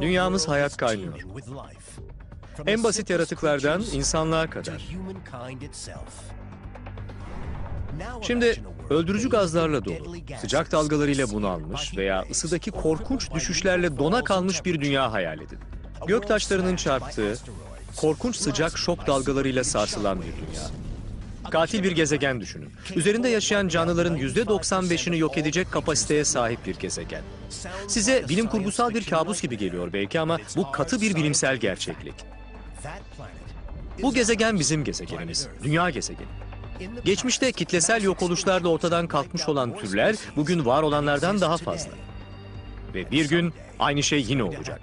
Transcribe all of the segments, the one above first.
Dünyamız hayat kaynıyor. En basit yaratıklardan insanlığa kadar. Şimdi öldürücü gazlarla dolu, sıcak dalgalarıyla bunalmış veya ısıdaki korkunç düşüşlerle dona kalmış bir dünya hayal edin. Göktaşlarının çarptığı, korkunç sıcak şok dalgalarıyla sarsılan bir dünya. Katil bir gezegen düşünün. Üzerinde yaşayan canlıların %95'ini yok edecek kapasiteye sahip bir gezegen. Size bilim kurgusal bir kabus gibi geliyor belki ama bu katı bir bilimsel gerçeklik. Bu gezegen bizim gezegenimiz, dünya gezegeni. Geçmişte kitlesel yok oluşlarla ortadan kalkmış olan türler bugün var olanlardan daha fazla. Ve bir gün aynı şey yine olacak.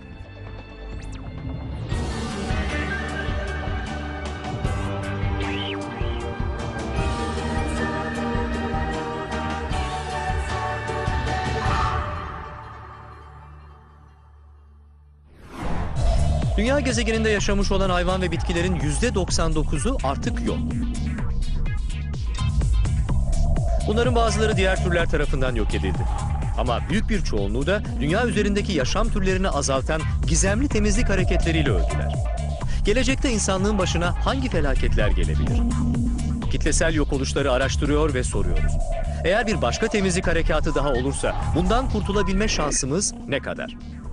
Dünya gezegeninde yaşamış olan hayvan ve bitkilerin %99'u artık yok. Bunların bazıları diğer türler tarafından yok edildi. Ama büyük bir çoğunluğu da dünya üzerindeki yaşam türlerini azaltan gizemli temizlik hareketleriyle öldüler. Gelecekte insanlığın başına hangi felaketler gelebilir? Kitlesel yok oluşları araştırıyor ve soruyoruz. Eğer bir başka temizlik harekatı daha olursa bundan kurtulabilme şansımız ne kadar?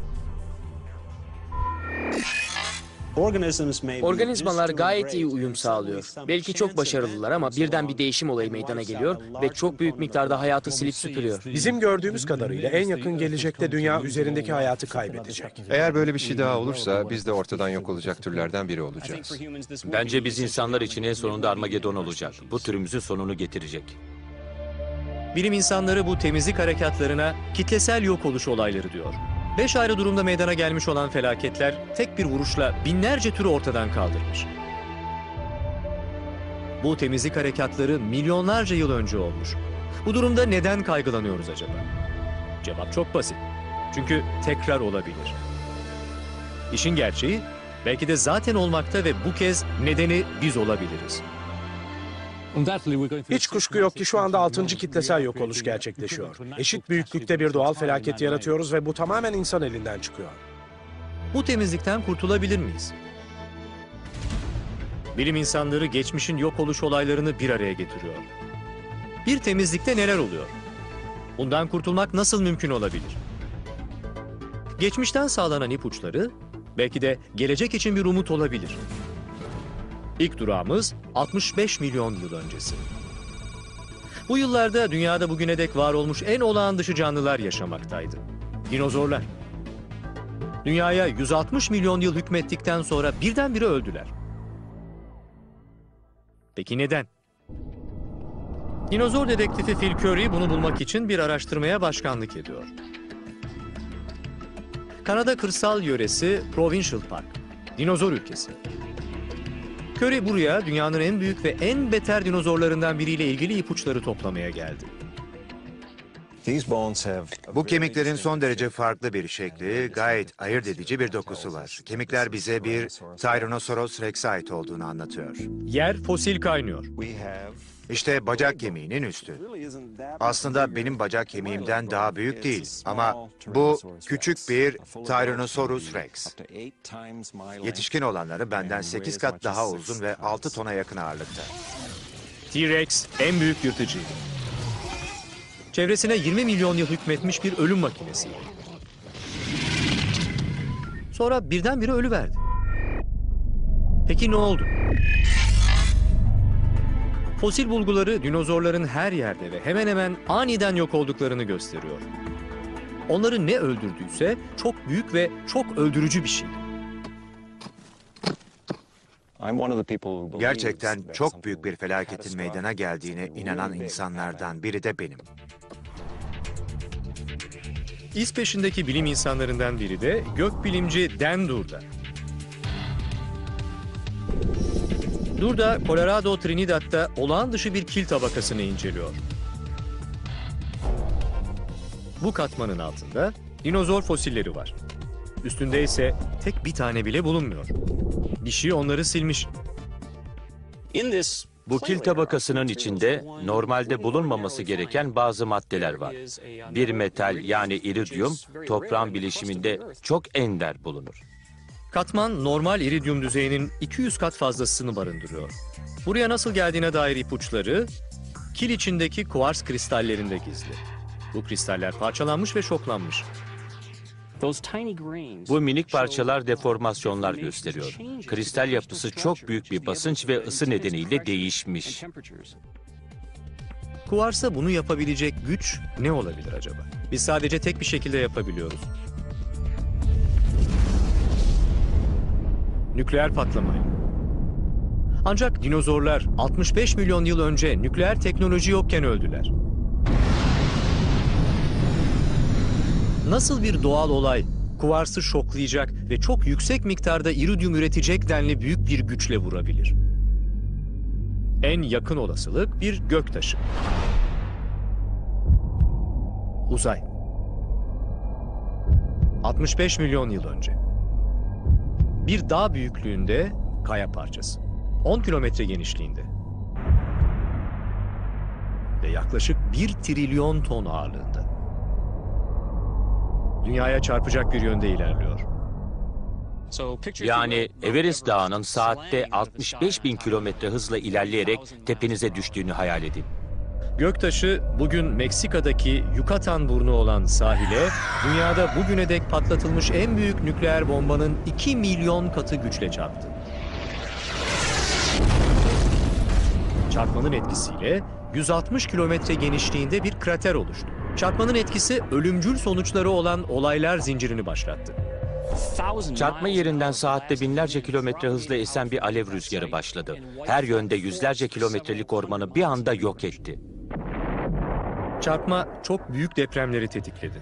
Organizmalar gayet iyi uyum sağlıyor. Belki çok başarılılar ama birden bir değişim olayı meydana geliyor ve çok büyük miktarda hayatı silip süpürüyor. Bizim gördüğümüz kadarıyla en yakın gelecekte dünya üzerindeki hayatı kaybedecek. Eğer böyle bir şey daha olursa biz de ortadan yok olacak türlerden biri olacağız. Bence biz insanlar için en sonunda Armagedon olacak. Bu türümüzün sonunu getirecek. Bilim insanları bu temizlik harekatlarına kitlesel yok oluş olayları diyor. 5 ayrı durumda meydana gelmiş olan felaketler tek bir vuruşla binlerce türü ortadan kaldırmış. Bu temizlik harekatları milyonlarca yıl önce olmuş. Bu durumda neden kaygılanıyoruz acaba? Cevap çok basit. Çünkü tekrar olabilir. İşin gerçeği belki de zaten olmakta ve bu kez nedeni biz olabiliriz. Hiç kuşku yok ki şu anda 6. kitlesel yok oluş gerçekleşiyor. Eşit büyüklükte bir doğal felaket yaratıyoruz ve bu tamamen insan elinden çıkıyor. Bu temizlikten kurtulabilir miyiz? Bilim insanları geçmişin yok oluş olaylarını bir araya getiriyor. Bir temizlikte neler oluyor? Bundan kurtulmak nasıl mümkün olabilir? Geçmişten sağlanan ipuçları belki de gelecek için bir umut olabilir. İlk durağımız 65 milyon yıl öncesi. Bu yıllarda dünyada bugüne dek var olmuş en olağan dışı canlılar yaşamaktaydı. Dinozorlar. Dünyaya 160 milyon yıl hükmettikten sonra birdenbire öldüler. Peki neden? Dinozor dedektifi Phil Currie bunu bulmak için bir araştırmaya başkanlık ediyor. Kanada kırsal yöresi Provincial Park, dinozor ülkesi. Currie buraya dünyanın en büyük ve en beter dinozorlarından biriyle ilgili ipuçları toplamaya geldi. Bu kemiklerin son derece farklı bir şekli, gayet ayırt edici bir dokusu var. Kemikler bize bir Tyrannosaurus Rex'e ait olduğunu anlatıyor. Yer fosil kaynıyor. İşte bacak kemiğinin üstü. Aslında benim bacak kemiğimden daha büyük değil ama bu küçük bir Tyrannosaurus Rex. Yetişkin olanları benden 8 kat daha uzun ve 6 tona yakın ağırlıkta. T-Rex en büyük yırtıcıydı. Çevresine 20 milyon yıl hükmetmiş bir ölüm makinesiydi. Sonra birdenbire ölüverdi. Peki ne oldu? Fosil bulguları dinozorların her yerde ve hemen hemen aniden yok olduklarını gösteriyor. Onları ne öldürdüyse çok büyük ve çok öldürücü bir şeydi. Gerçekten çok büyük bir felaketin meydana geldiğine inanan insanlardan biri de benim. İz peşindeki bilim insanlarından biri de gökbilimci Dan Durda. Durda, Colorado Trinidad'da olağan dışı bir kil tabakasını inceliyor. Bu katmanın altında dinozor fosilleri var. Üstünde ise tek bir tane bile bulunmuyor. Bir şey onları silmiş. Bu kil tabakasının içinde normalde bulunmaması gereken bazı maddeler var. Bir metal yani iridyum toprağın bileşiminde çok ender bulunur. Katman normal iridyum düzeyinin 200 kat fazlasını barındırıyor. Buraya nasıl geldiğine dair ipuçları kil içindeki kuvars kristallerinde gizli. Bu kristaller parçalanmış ve şoklanmış. Bu minik parçalar deformasyonlar gösteriyor. Kristal yapısı çok büyük bir basınç ve ısı nedeniyle değişmiş. Kuvarsa bunu yapabilecek güç ne olabilir acaba? Biz sadece tek bir şekilde yapabiliyoruz. Nükleer patlamayla. Ancak dinozorlar 65 milyon yıl önce nükleer teknoloji yokken öldüler. Nasıl bir doğal olay kuvarsı şoklayacak ve çok yüksek miktarda iridyum üretecek denli büyük bir güçle vurabilir? En yakın olasılık bir göktaşı. Uzay. 65 milyon yıl önce. Bir dağ büyüklüğünde kaya parçası. 10 kilometre genişliğinde. Ve yaklaşık 1 trilyon ton ağırlığında. Dünyaya çarpacak bir yönde ilerliyor. Yani Everest Dağı'nın saatte 65 bin kilometre hızla ilerleyerek tepenize düştüğünü hayal edin. Göktaşı bugün Meksika'daki Yucatan burnu olan sahile, dünyada bugüne dek patlatılmış en büyük nükleer bombanın 2 milyon katı güçle çarptı. Çarpmanın etkisiyle 160 kilometre genişliğinde bir krater oluştu. Çarpmanın etkisi ölümcül sonuçları olan olaylar zincirini başlattı. Çarpma yerinden saatte binlerce kilometre hızla esen bir alev rüzgarı başladı. Her yönde yüzlerce kilometrelik ormanı bir anda yok etti. Çarpma çok büyük depremleri tetikledi.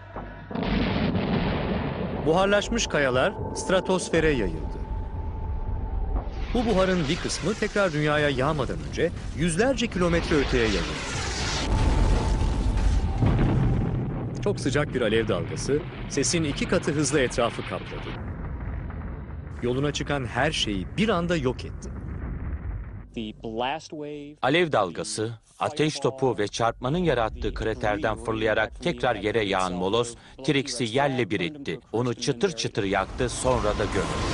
Buharlaşmış kayalar stratosfere yayıldı. Bu buharın bir kısmı tekrar dünyaya yağmadan önce yüzlerce kilometre öteye yayıldı. Çok sıcak bir alev dalgası sesin 2 katı hızla etrafı kapladı. Yoluna çıkan her şeyi bir anda yok etti. Alev dalgası, ateş topu ve çarpmanın yarattığı kraterden fırlayarak tekrar yere yağan moloz, T-Rex'i yerle bir etti. Onu çıtır çıtır yaktı, sonra da gömdü.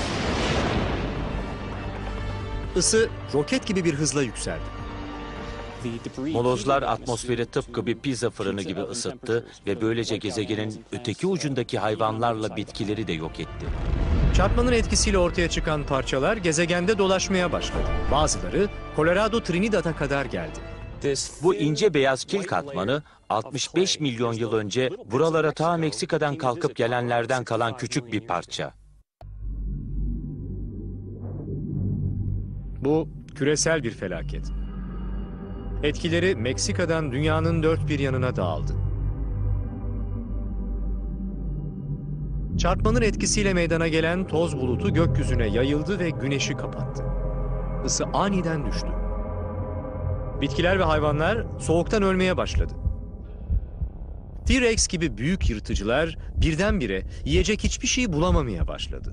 Isı roket gibi bir hızla yükseldi. Molozlar atmosferi tıpkı bir pizza fırını gibi ısıttı ve böylece gezegenin öteki ucundaki hayvanlarla bitkileri de yok etti. Çarpmanın etkisiyle ortaya çıkan parçalar gezegende dolaşmaya başladı. Bazıları Colorado Trinidad'a kadar geldi. Bu ince beyaz kil katmanı 65 milyon yıl önce buralara ta Meksika'dan kalkıp gelenlerden kalan küçük bir parça. Bu küresel bir felaket. Etkileri Meksika'dan dünyanın dört bir yanına dağıldı. Çarpmanın etkisiyle meydana gelen toz bulutu gökyüzüne yayıldı ve güneşi kapattı. Isı aniden düştü. Bitkiler ve hayvanlar soğuktan ölmeye başladı. T-Rex gibi büyük yırtıcılar birdenbire yiyecek hiçbir şey bulamamaya başladı.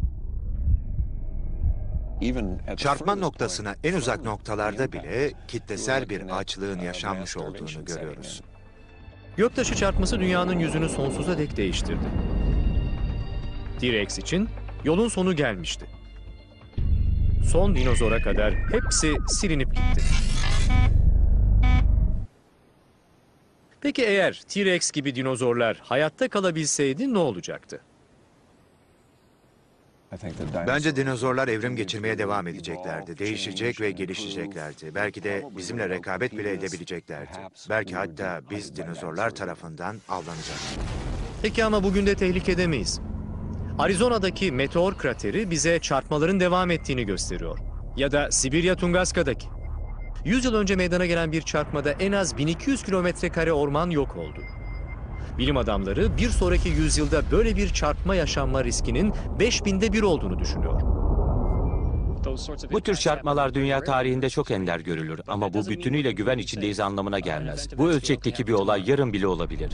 Çarpma noktasına en uzak noktalarda bile kitlesel bir açlığın yaşanmış olduğunu görüyoruz. Göktaşı çarpması dünyanın yüzünü sonsuza dek değiştirdi. T-Rex için yolun sonu gelmişti. Son dinozora kadar hepsi silinip gitti. Peki eğer T-Rex gibi dinozorlar hayatta kalabilseydi ne olacaktı? Bence dinozorlar evrim geçirmeye devam edeceklerdi. Değişecek ve gelişeceklerdi. Belki de bizimle rekabet bile edebileceklerdi. Belki hatta biz dinozorlar tarafından avlanacaktık. Peki ama bugün de tehlikede miyiz? Arizona'daki meteor krateri bize çarpmaların devam ettiğini gösteriyor. Ya da Sibirya Tungaska'daki. 100 yıl önce meydana gelen bir çarpmada en az 1200 kilometre kare orman yok oldu. Bilim adamları bir sonraki yüzyılda böyle bir çarpma yaşanma riskinin 5000'de 1 olduğunu düşünüyor. Bu tür çarpmalar dünya tarihinde çok ender görülür ama bu bütünüyle güven içindeyiz anlamına gelmez. Bu ölçekteki bir olay yarın bile olabilir.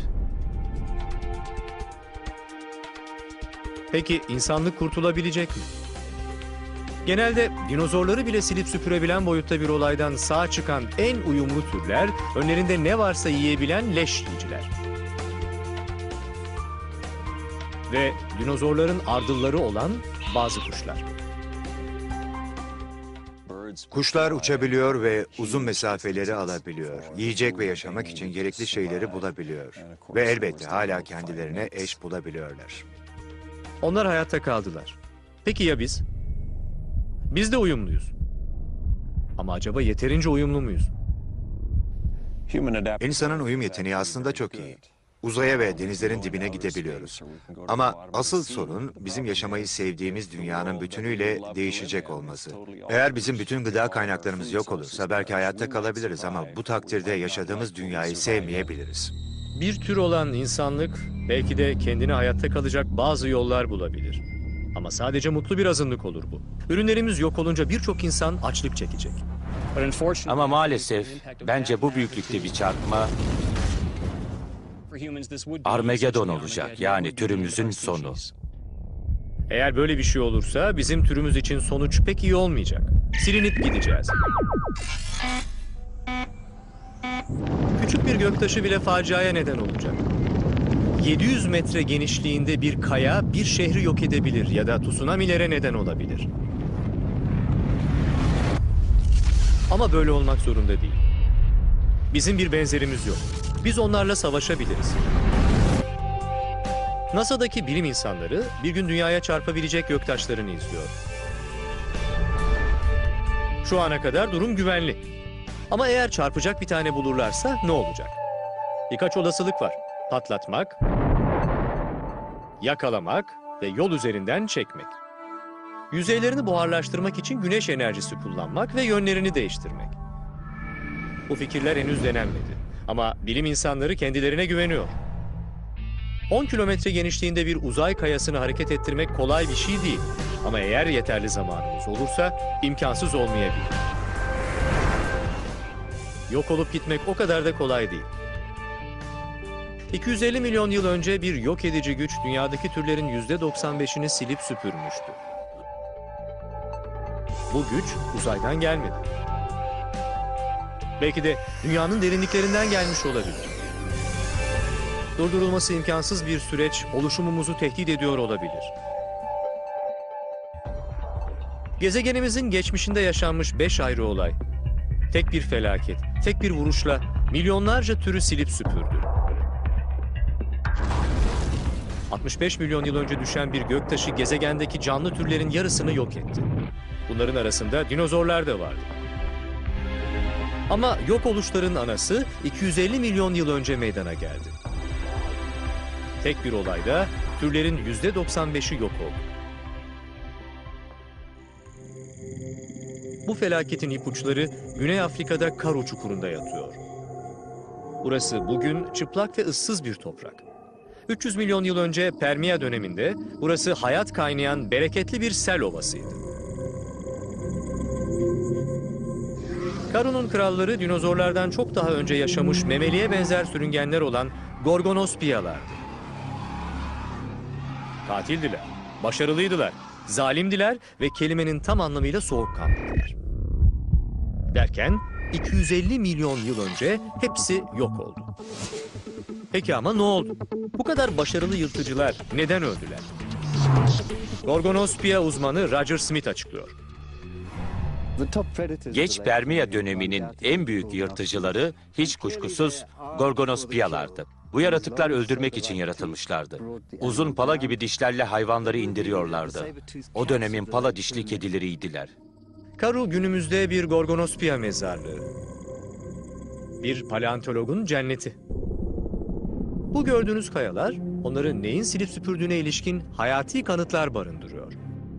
Peki insanlık kurtulabilecek mi? Genelde dinozorları bile silip süpürebilen boyutta bir olaydan sağ çıkan en uyumlu türler, önlerinde ne varsa yiyebilen leş yiyiciler. Ve dinozorların ardılları olan bazı kuşlar. Kuşlar uçabiliyor ve uzun mesafeleri alabiliyor. Yiyecek ve yaşamak için gerekli şeyleri bulabiliyor. Ve elbette hala kendilerine eş bulabiliyorlar. Onlar hayatta kaldılar. Peki ya biz? Biz de uyumluyuz. Ama acaba yeterince uyumlu muyuz? İnsanın uyum yeteneği aslında çok iyi. Uzaya ve denizlerin dibine gidebiliyoruz. Ama asıl sorun bizim yaşamayı sevdiğimiz dünyanın bütünüyle değişecek olması. Eğer bizim bütün gıda kaynaklarımız yok olursa belki hayatta kalabiliriz ama bu takdirde yaşadığımız dünyayı sevmeyebiliriz. Bir tür olan insanlık belki de kendine hayatta kalacak bazı yollar bulabilir. Ama sadece mutlu bir azınlık olur bu. Ürünlerimiz yok olunca birçok insan açlık çekecek. Ama maalesef bence bu büyüklükte bir çarpma Armageddon olacak, yani türümüzün sonu. Eğer böyle bir şey olursa bizim türümüz için sonuç pek iyi olmayacak. Silinip gideceğiz. Küçük bir göktaşı bile faciaya neden olacak. 700 metre genişliğinde bir kaya bir şehri yok edebilir ya da tsunamilere neden olabilir. Ama böyle olmak zorunda değil. Bizim bir benzerimiz yok. Biz onlarla savaşabiliriz. NASA'daki bilim insanları bir gün dünyaya çarpabilecek göktaşlarını izliyor. Şu ana kadar durum güvenli. Ama eğer çarpacak bir tane bulurlarsa ne olacak? Birkaç olasılık var. Patlatmak, yakalamak ve yol üzerinden çekmek. Yüzeylerini buharlaştırmak için güneş enerjisi kullanmak ve yönlerini değiştirmek. Bu fikirler henüz denenmedi. Ama bilim insanları kendilerine güveniyor. 10 kilometre genişliğinde bir uzay kayasını hareket ettirmek kolay bir şey değil. Ama eğer yeterli zamanımız olursa imkansız olmayabilir. Yok olup gitmek o kadar da kolay değil. 250 milyon yıl önce bir yok edici güç dünyadaki türlerin %95'ini silip süpürmüştü. Bu güç uzaydan gelmedi. Belki de dünyanın derinliklerinden gelmiş olabilir. Durdurulması imkansız bir süreç oluşumumuzu tehdit ediyor olabilir. Gezegenimizin geçmişinde yaşanmış 5 ayrı olay, tek bir felaket, tek bir vuruşla milyonlarca türü silip süpürdü. 65 milyon yıl önce düşen bir göktaşı gezegendeki canlı türlerin yarısını yok etti. Bunların arasında dinozorlar da vardı. Ama yok oluşların anası 250 milyon yıl önce meydana geldi. Tek bir olayda türlerin %95'i yok oldu. Bu felaketin ipuçları Güney Afrika'da Karoo çukurunda yatıyor. Burası bugün çıplak ve ıssız bir toprak. 300 milyon yıl önce Permiya döneminde burası hayat kaynayan bereketli bir sel ovasıydı. Karoo'nun kralları dinozorlardan çok daha önce yaşamış memeliye benzer sürüngenler olan Gorgonospia'lardı. Katildiler, başarılıydılar, zalimdiler ve kelimenin tam anlamıyla soğukkanlıydılar. Derken 250 milyon yıl önce hepsi yok oldu. Peki ama ne oldu? Bu kadar başarılı yırtıcılar neden öldüler? Gorgonospia uzmanı Roger Smith açıklıyor. Geç Permiya döneminin en büyük yırtıcıları hiç kuşkusuz Gorgonospia'lardı. Bu yaratıklar öldürmek için yaratılmışlardı. Uzun pala gibi dişlerle hayvanları indiriyorlardı. O dönemin pala dişli kedileriydiler. Karoo günümüzde bir Gorgonospia mezarlığı. Bir paleontologun cenneti. Bu gördüğünüz kayalar onları neyin silip süpürdüğüne ilişkin hayati kanıtlar barındırıyor.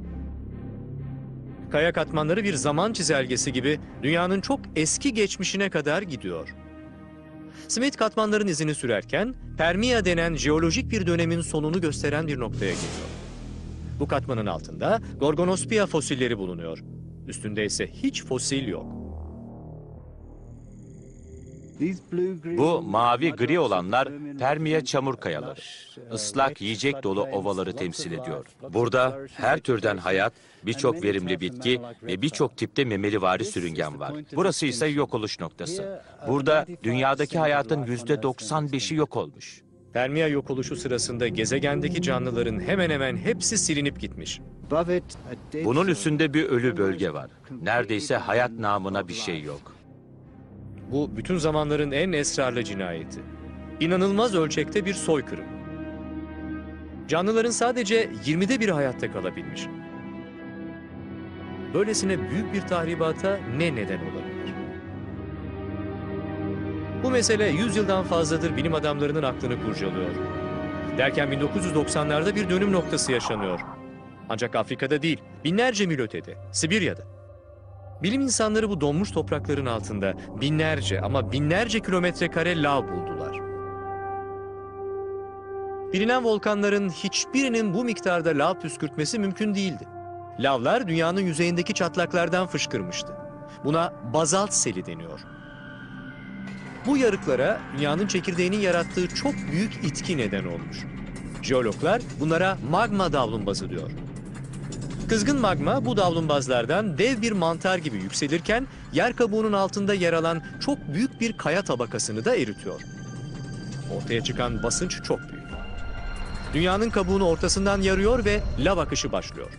Kaya katmanları bir zaman çizelgesi gibi dünyanın çok eski geçmişine kadar gidiyor. Smith katmanların izini sürerken Permiya denen jeolojik bir dönemin sonunu gösteren bir noktaya geliyor. Bu katmanın altında Gorgonospia fosilleri bulunuyor. Üstünde ise hiç fosil yok. Bu mavi gri olanlar Permiye çamur kayaları. Islak, yiyecek dolu ovaları temsil ediyor. Burada her türden hayat, birçok verimli bitki ve birçok tipte memelivari sürüngen var. Burası ise yok oluş noktası. Burada dünyadaki hayatın %95'i yok olmuş. Permiya yok oluşu sırasında gezegendeki canlıların hemen hemen hepsi silinip gitmiş. Bunun üstünde bir ölü bölge var. Neredeyse hayat namına bir şey yok. Bu bütün zamanların en esrarlı cinayeti. İnanılmaz ölçekte bir soykırım. Canlıların sadece 20'de biri hayatta kalabilmiş. Böylesine büyük bir tahribata ne neden olabilir? Bu mesele 100 yıldan fazladır bilim adamlarının aklını kurcalıyor. Derken 1990'larda bir dönüm noktası yaşanıyor. Ancak Afrika'da değil, binlerce mil ötede, Sibirya'da. Bilim insanları bu donmuş toprakların altında binlerce ama binlerce kilometre kare lav buldular. Bilinen volkanların hiçbirinin bu miktarda lav püskürtmesi mümkün değildi. Lavlar dünyanın yüzeyindeki çatlaklardan fışkırmıştı. Buna bazalt seli deniyor. Bu yarıklara dünyanın çekirdeğinin yarattığı çok büyük itki neden olmuş. Jeologlar bunlara magma davlumbazı diyor. Kızgın magma bu davlumbazlardan dev bir mantar gibi yükselirken yer kabuğunun altında yer alan çok büyük bir kaya tabakasını da eritiyor. Ortaya çıkan basınç çok büyük. Dünyanın kabuğunu ortasından yarıyor ve lav akışı başlıyor.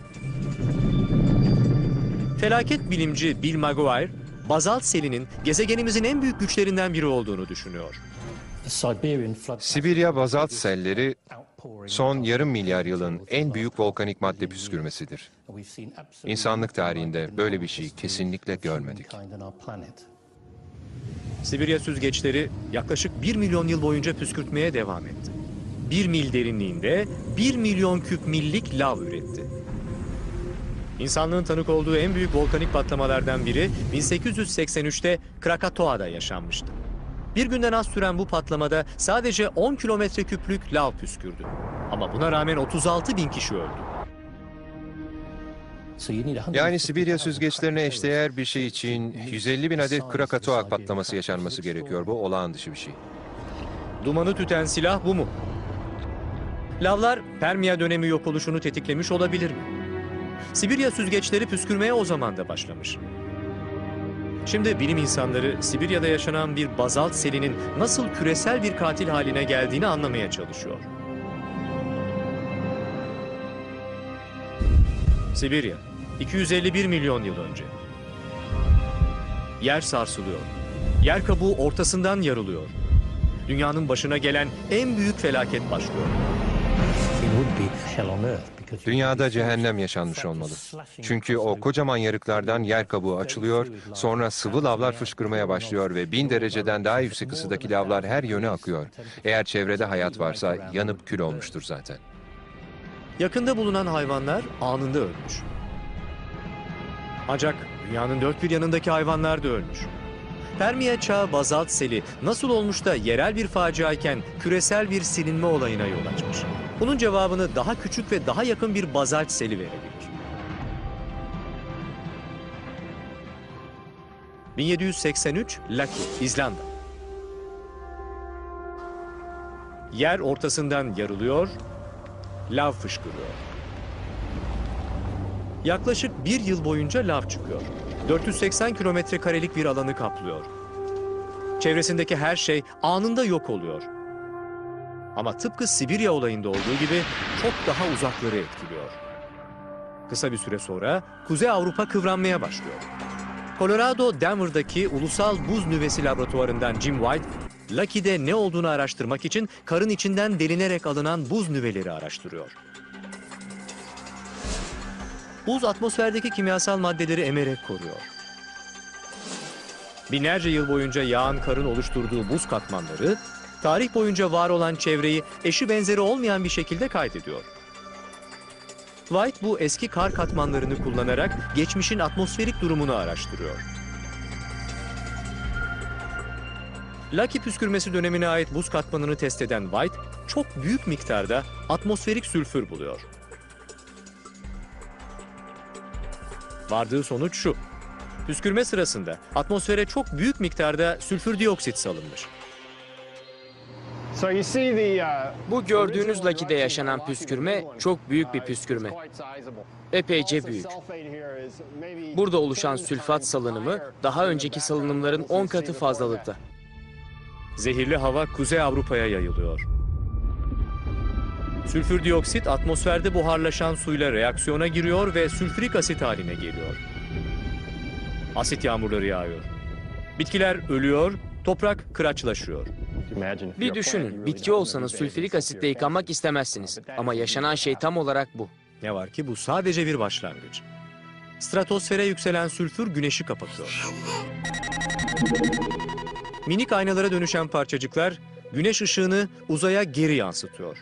Felaket bilimci Bill Maguire, bazalt selinin gezegenimizin en büyük güçlerinden biri olduğunu düşünüyor. Sibirya bazalt selleri son yarım milyar yılın en büyük volkanik madde püskürmesidir. İnsanlık tarihinde böyle bir şey kesinlikle görmedik. Sibirya süzgeçleri yaklaşık 1 milyon yıl boyunca püskürtmeye devam etti. 1 mil derinliğinde 1 milyon küp millik lav üretti. İnsanlığın tanık olduğu en büyük volkanik patlamalardan biri 1883'te Krakatoa'da yaşanmıştı. Bir günden az süren bu patlamada sadece 10 kilometre küplük lav püskürdü. Ama buna rağmen 36 bin kişi öldü. Yani Sibirya süzgeçlerine eşdeğer bir şey için 150 bin adet Krakatoa patlaması yaşanması gerekiyor. Bu olağan dışı bir şey. Dumanı tüten silah bu mu? Lavlar Permiya dönemi yok oluşunu tetiklemiş olabilir mi? Sibirya süzgeçleri püskürmeye o zaman da başlamış. Şimdi bilim insanları Sibirya'da yaşanan bir bazalt selinin nasıl küresel bir katil haline geldiğini anlamaya çalışıyor. Sibirya, 251 milyon yıl önce. Yer sarsılıyor. Yer kabuğu ortasından yarılıyor. Dünyanın başına gelen en büyük felaket başlıyor. Dünyada cehennem yaşanmış olmalı. Çünkü o kocaman yarıklardan yer kabuğu açılıyor, sonra sıvı lavlar fışkırmaya başlıyor ve 1000 dereceden daha yüksek ısıdaki lavlar her yöne akıyor. Eğer çevrede hayat varsa yanıp kül olmuştur zaten. Yakında bulunan hayvanlar anında ölmüş. Ancak dünyanın dört bir yanındaki hayvanlar da ölmüş. Permiye çağı bazalt seli nasıl olmuş da yerel bir faciayken küresel bir silinme olayına yol açmış? Bunun cevabını daha küçük ve daha yakın bir bazalt seli verebilir. 1783 Laki, İzlanda. Yer ortasından yarılıyor, lav fışkırıyor. Yaklaşık 1 yıl boyunca lav çıkıyor. 480 kilometre karelik bir alanı kaplıyor. Çevresindeki her şey anında yok oluyor. Ama tıpkı Sibirya olayında olduğu gibi çok daha uzakları etkiliyor. Kısa bir süre sonra Kuzey Avrupa kıvranmaya başlıyor. Colorado Denver'daki Ulusal Buz Nüvesi Laboratuvarı'ndan Jim White, Lucky'de ne olduğunu araştırmak için karın içinden delinerek alınan buz nüveleri araştırıyor. Buz atmosferdeki kimyasal maddeleri emerek koruyor. Binlerce yıl boyunca yağan karın oluşturduğu buz katmanları, tarih boyunca var olan çevreyi eşi benzeri olmayan bir şekilde kaydediyor. White bu eski kar katmanlarını kullanarak geçmişin atmosferik durumunu araştırıyor. Lucky püskürmesi dönemine ait buz katmanını test eden White, çok büyük miktarda atmosferik sülfür buluyor. Vardığı sonuç şu: Püskürme sırasında atmosfere çok büyük miktarda sülfür dioksit salınmış. Bu gördüğünüz Lucky'de yaşanan püskürme çok büyük bir püskürme. Epeyce büyük. Burada oluşan sülfat salınımı daha önceki salınımların 10 katı fazlalıkta. Zehirli hava Kuzey Avrupa'ya yayılıyor. Sülfür dioksit atmosferde buharlaşan suyla reaksiyona giriyor ve sülfürik asit haline geliyor. Asit yağmurları yağıyor. Bitkiler ölüyor, toprak kıraçlaşıyor. Bir düşünün, bitki olsanız sülfürik asitle yıkanmak istemezsiniz. Ama yaşanan şey tam olarak bu. Ne var ki bu sadece bir başlangıç. Stratosfere yükselen sülfür güneşi kapatıyor. Minik aynalara dönüşen parçacıklar güneş ışığını uzaya geri yansıtıyor.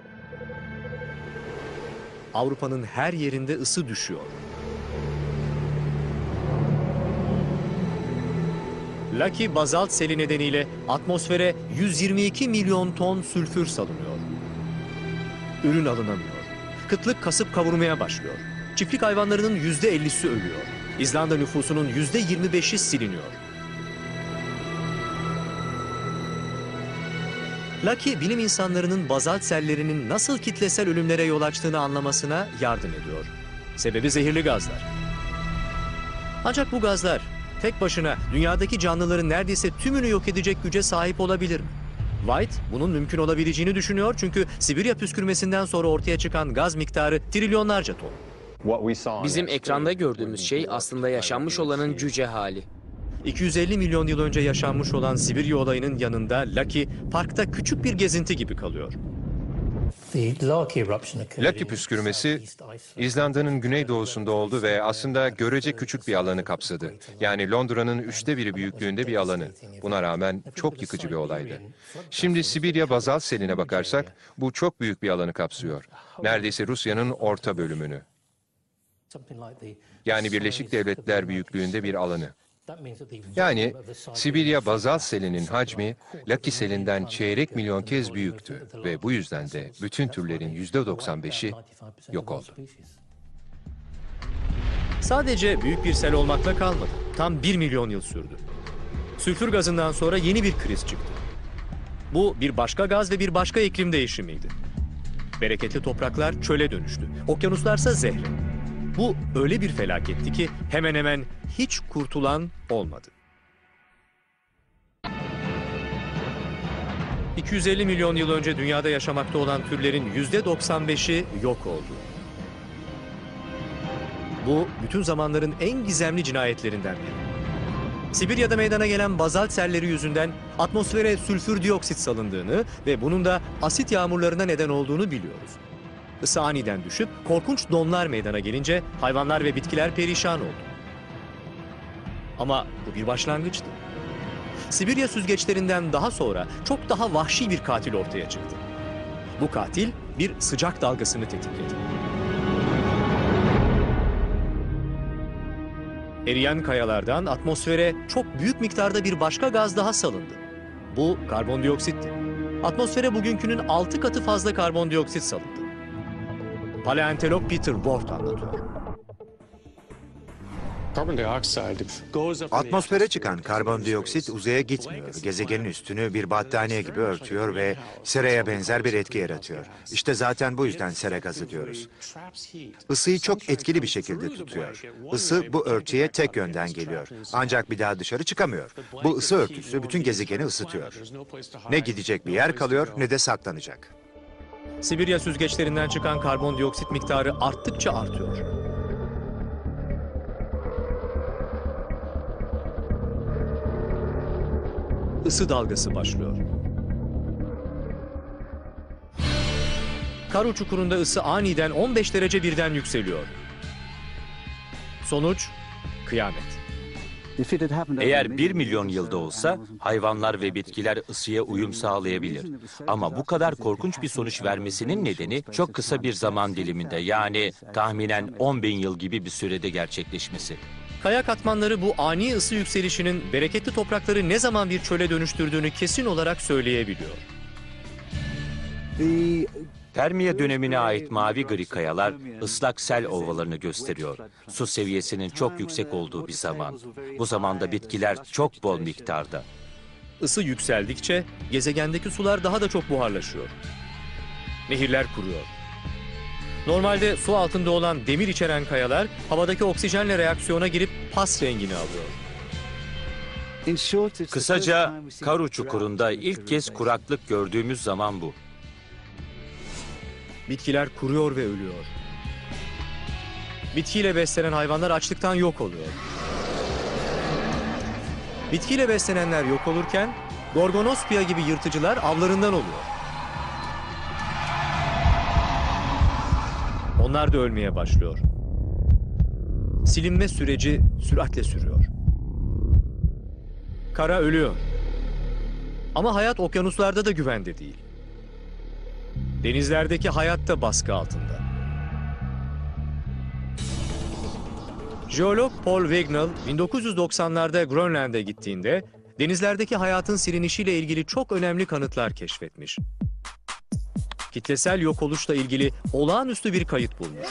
Avrupa'nın her yerinde ısı düşüyor. Lucky bazalt seli nedeniyle atmosfere 122 milyon ton sülfür salınıyor. Ürün alınamıyor. Kıtlık kasıp kavurmaya başlıyor. Çiftlik hayvanlarının %50'si ölüyor. İzlanda nüfusunun %25'i siliniyor. Lucky, bilim insanlarının bazalt sellerinin nasıl kitlesel ölümlere yol açtığını anlamasına yardım ediyor. Sebebi zehirli gazlar. Ancak bu gazlar tek başına dünyadaki canlıların neredeyse tümünü yok edecek güce sahip olabilir mi? White bunun mümkün olabileceğini düşünüyor çünkü Sibirya püskürmesinden sonra ortaya çıkan gaz miktarı trilyonlarca ton. Bizim ekranda gördüğümüz şey aslında yaşanmış olanın cüce hali. 250 milyon yıl önce yaşanmış olan Sibirya olayının yanında Lucky, parkta küçük bir gezinti gibi kalıyor. Lucky püskürmesi İzlanda'nın güneydoğusunda oldu ve aslında görece küçük bir alanı kapsadı. Yani Londra'nın 1/3 büyüklüğünde bir alanı. Buna rağmen çok yıkıcı bir olaydı. Şimdi Sibirya bazalt seline bakarsak bu çok büyük bir alanı kapsıyor. Neredeyse Rusya'nın orta bölümünü. Yani Birleşik Devletler büyüklüğünde bir alanı. Yani Sibirya bazalt selinin hacmi Lucky selinden çeyrek milyon kez büyüktü ve bu yüzden de bütün türlerin %95'i yok oldu. Sadece büyük bir sel olmakla kalmadı. Tam 1 milyon yıl sürdü. Sülfür gazından sonra yeni bir kriz çıktı. Bu bir başka gaz ve bir başka iklim değişimiydi. Bereketli topraklar çöle dönüştü. Okyanuslarsa zehre. Bu öyle bir felaketti ki hemen hemen hiç kurtulan olmadı. 250 milyon yıl önce dünyada yaşamakta olan türlerin %95'i yok oldu. Bu bütün zamanların en gizemli cinayetlerinden biri. Sibirya'da meydana gelen bazalt selleri yüzünden atmosfere sülfür dioksit salındığını ve bunun da asit yağmurlarına neden olduğunu biliyoruz. Isı aniden düşüp korkunç donlar meydana gelince hayvanlar ve bitkiler perişan oldu. Ama bu bir başlangıçtı. Sibirya süzgeçlerinden daha sonra çok daha vahşi bir katil ortaya çıktı. Bu katil bir sıcak dalgasını tetikledi. Eriyen kayalardan atmosfere çok büyük miktarda bir başka gaz daha salındı. Bu karbondioksitti. Atmosfere bugünkünün 6 katı fazla karbondioksit salındı. Paleontolog Peter Ward anlatıyor. Atmosfere çıkan karbondioksit uzaya gitmiyor. Gezegenin üstünü bir battaniye gibi örtüyor ve seraya benzer bir etki yaratıyor. İşte zaten bu yüzden sera gazı diyoruz. Isıyı çok etkili bir şekilde tutuyor. Isı bu örtüye tek yönden geliyor. Ancak bir daha dışarı çıkamıyor. Bu ısı örtüsü bütün gezegeni ısıtıyor. Ne gidecek bir yer kalıyor ne de saklanacak. Sibirya süzgeçlerinden çıkan karbondioksit miktarı arttıkça artıyor. Isı dalgası başlıyor. Karo çukurunda ısı aniden 15 derece birden yükseliyor. Sonuç, kıyamet. Eğer 1 milyon yılda olsa hayvanlar ve bitkiler ısıya uyum sağlayabilir. Ama bu kadar korkunç bir sonuç vermesinin nedeni çok kısa bir zaman diliminde, yani tahminen 10.000 yıl gibi bir sürede gerçekleşmesi. Kaya katmanları bu ani ısı yükselişinin bereketli toprakları ne zaman bir çöle dönüştürdüğünü kesin olarak söyleyebiliyor. Permiye dönemine ait mavi gri kayalar ıslak sel ovalarını gösteriyor. Su seviyesinin çok yüksek olduğu bir zaman. Bu zamanda bitkiler çok bol miktarda. Isı yükseldikçe gezegendeki sular daha da çok buharlaşıyor. Nehirler kuruyor. Normalde su altında olan demir içeren kayalar havadaki oksijenle reaksiyona girip pas rengini alıyor. Kısaca Karu Çukuru'nda ilk kez kuraklık gördüğümüz zaman bu. Bitkiler kuruyor ve ölüyor. Bitkiyle beslenen hayvanlar açlıktan yok oluyor. Bitkiyle beslenenler yok olurken Gorgonospia gibi yırtıcılar avlarından oluyor. Onlar da ölmeye başlıyor. Silinme süreci süratle sürüyor. Kara ölüyor. Ama hayat okyanuslarda da güvende değil. Denizlerdeki hayat da baskı altında. Jeolog Paul Wegnall 1990'larda Grönland'a gittiğinde denizlerdeki hayatın silinişiyle ilgili çok önemli kanıtlar keşfetmiş. Kitlesel yok oluşla ilgili olağanüstü bir kayıt bulmuş.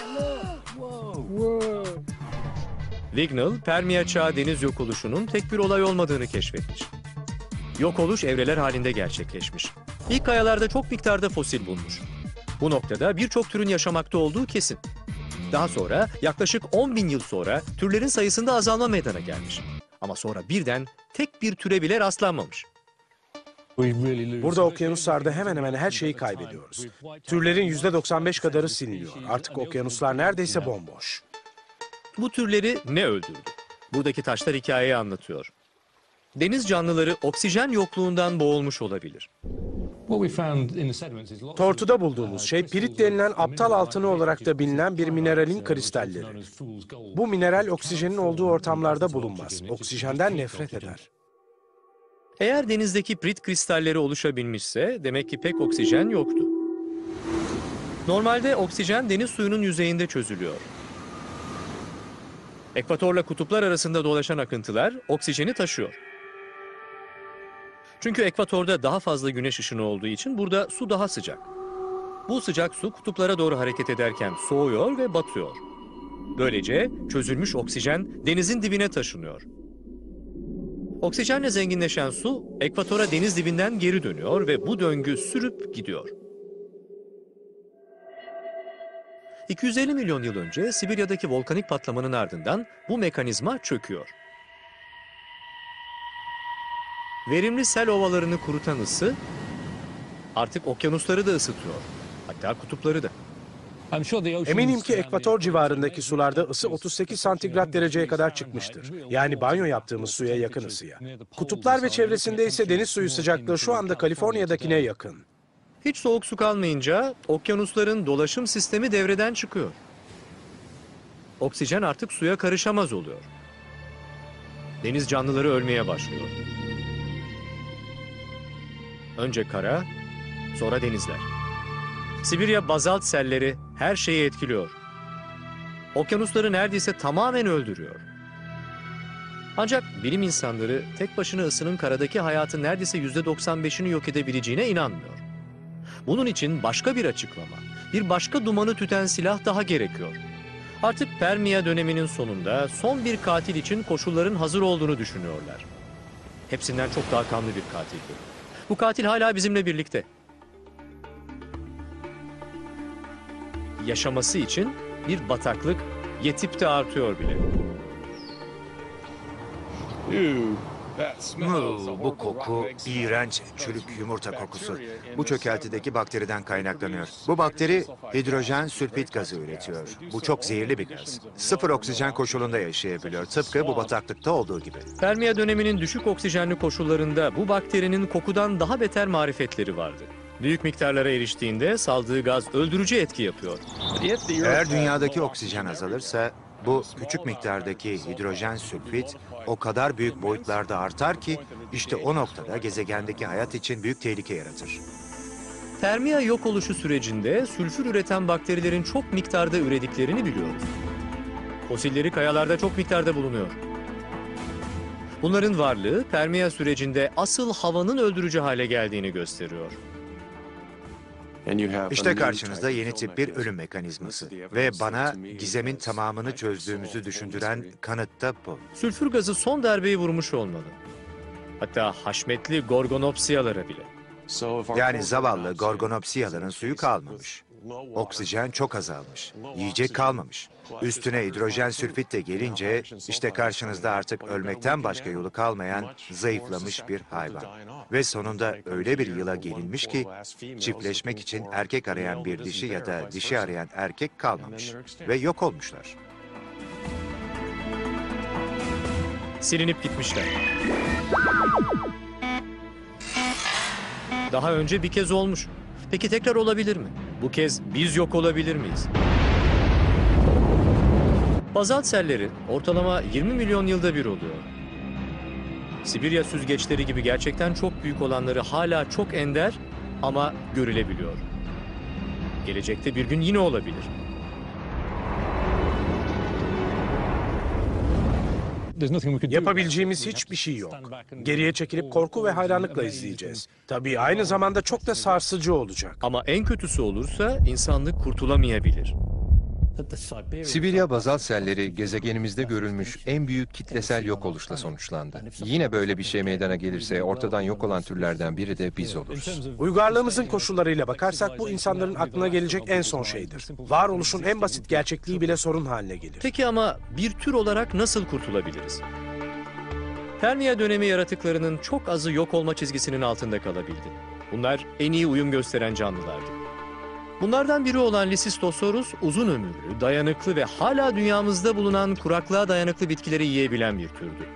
Wegnall, Permiye Çağı deniz yok oluşunun tek bir olay olmadığını keşfetmiş. Yok oluş evreler halinde gerçekleşmiş. İlk kayalarda çok miktarda fosil bulmuş. Bu noktada birçok türün yaşamakta olduğu kesin. Daha sonra yaklaşık 10.000 yıl sonra türlerin sayısında azalma meydana gelmiş. Ama sonra birden tek bir türe bile rastlanmamış. Burada okyanuslarda hemen hemen her şeyi kaybediyoruz. Türlerin %95 kadarı siliniyor. Artık okyanuslar neredeyse bomboş. Bu türleri ne öldürdü? Buradaki taşlar hikayeyi anlatıyor. Deniz canlıları oksijen yokluğundan boğulmuş olabilir. Tortuda bulduğumuz şey pirit denilen aptal altını olarak da bilinen bir mineralin kristalleri. Bu mineral oksijenin olduğu ortamlarda bulunmaz. Oksijenden nefret eder. Eğer denizdeki pirit kristalleri oluşabilmişse demek ki pek oksijen yoktu. Normalde oksijen deniz suyunun yüzeyinde çözülüyor. Ekvatorla kutuplar arasında dolaşan akıntılar oksijeni taşıyor. Çünkü ekvatorda daha fazla güneş ışını olduğu için burada su daha sıcak. Bu sıcak su kutuplara doğru hareket ederken soğuyor ve batıyor. Böylece çözülmüş oksijen denizin dibine taşınıyor. Oksijenle zenginleşen su ekvatora deniz dibinden geri dönüyor ve bu döngü sürüp gidiyor. 250 milyon yıl önce Sibirya'daki volkanik patlamanın ardından bu mekanizma çöküyor. Verimli sel ovalarını kurutan ısı artık okyanusları da ısıtıyor. Hatta kutupları da. Eminim ki ekvator civarındaki sularda ısı 38 santigrat dereceye kadar çıkmıştır. Yani banyo yaptığımız suya yakın ısıya. Kutuplar ve çevresinde ise deniz suyu sıcaklığı şu anda Kaliforniya'dakine yakın. Hiç soğuk su kalmayınca okyanusların dolaşım sistemi devreden çıkıyor. Oksijen artık suya karışamaz oluyor. Deniz canlıları ölmeye başlıyor. Önce kara, sonra denizler. Sibirya bazalt selleri her şeyi etkiliyor. Okyanusları neredeyse tamamen öldürüyor. Ancak bilim insanları tek başına ısının karadaki hayatın neredeyse %95'ini yok edebileceğine inanmıyor. Bunun için başka bir açıklama, bir başka dumanı tüten silah daha gerekiyor. Artık Permiye döneminin sonunda son bir katil için koşulların hazır olduğunu düşünüyorlar. Hepsinden çok daha kanlı bir katil bu. Bu katil hala bizimle birlikte. Yaşaması için bir bataklık yetip de artıyor bile. Bu koku iğrenç çürük yumurta kokusu. Bu çökeltideki bakteriden kaynaklanıyor. Bu bakteri hidrojen sülfit gazı üretiyor. Bu çok zehirli bir gaz. Sıfır oksijen koşulunda yaşayabiliyor. Tıpkı bu bataklıkta olduğu gibi. Permiye döneminin düşük oksijenli koşullarında bu bakterinin kokudan daha beter marifetleri vardı. Büyük miktarlara eriştiğinde saldığı gaz öldürücü etki yapıyor. Eğer dünyadaki oksijen azalırsa bu küçük miktardaki hidrojen sülfit o kadar büyük boyutlarda artar ki işte o noktada gezegendeki hayat için büyük tehlike yaratır. Permiye yok oluşu sürecinde sülfür üreten bakterilerin çok miktarda ürediklerini biliyoruz. Fosilleri kayalarda çok miktarda bulunuyor. Bunların varlığı Permiye sürecinde asıl havanın öldürücü hale geldiğini gösteriyor. İşte karşınızda yeni tip bir ölüm mekanizması. Ve bana gizemin tamamını çözdüğümüzü düşündüren kanıt da bu. Sülfür gazı son darbeyi vurmuş olmalı. Hatta haşmetli gorgonopsiyalara bile. Yani zavallı gorgonopsiyaların suyu kalmamış. Oksijen çok azalmış. Yiyecek kalmamış. Üstüne hidrojen sülfit de gelince işte karşınızda artık ölmekten başka yolu kalmayan zayıflamış bir hayvan. Ve sonunda öyle bir yıla gelinmiş ki çiftleşmek için erkek arayan bir dişi ya da dişi arayan erkek kalmamış. Ve yok olmuşlar. Silinip gitmişler. Daha önce bir kez olmuş. Peki tekrar olabilir mi? Bu kez biz yok olabilir miyiz? Bazalt selleri ortalama 20 milyon yılda bir oluyor. Sibirya süzgeçleri gibi gerçekten çok büyük olanları hala çok ender ama görülebiliyor. Gelecekte bir gün yine olabilir. Yapabileceğimiz hiçbir şey yok. Geriye çekilip korku ve hayranlıkla izleyeceğiz. Tabii aynı zamanda çok da sarsıcı olacak. Ama en kötüsü olursa insanlık kurtulamayabilir. Sibirya bazalt selleri gezegenimizde görülmüş en büyük kitlesel yok oluşla sonuçlandı. Yine böyle bir şey meydana gelirse ortadan yok olan türlerden biri de biz oluruz. Uygarlığımızın koşullarıyla bakarsak bu insanların aklına gelecek en son şeydir. Varoluşun en basit gerçekliği bile sorun haline gelir. Peki ama bir tür olarak nasıl kurtulabiliriz? Permiya dönemi yaratıklarının çok azı yok olma çizgisinin altında kalabildi. Bunlar en iyi uyum gösteren canlılardı. Bunlardan biri olan Lysistosaurus uzun ömürlü, dayanıklı ve hala dünyamızda bulunan kuraklığa dayanıklı bitkileri yiyebilen bir türdü.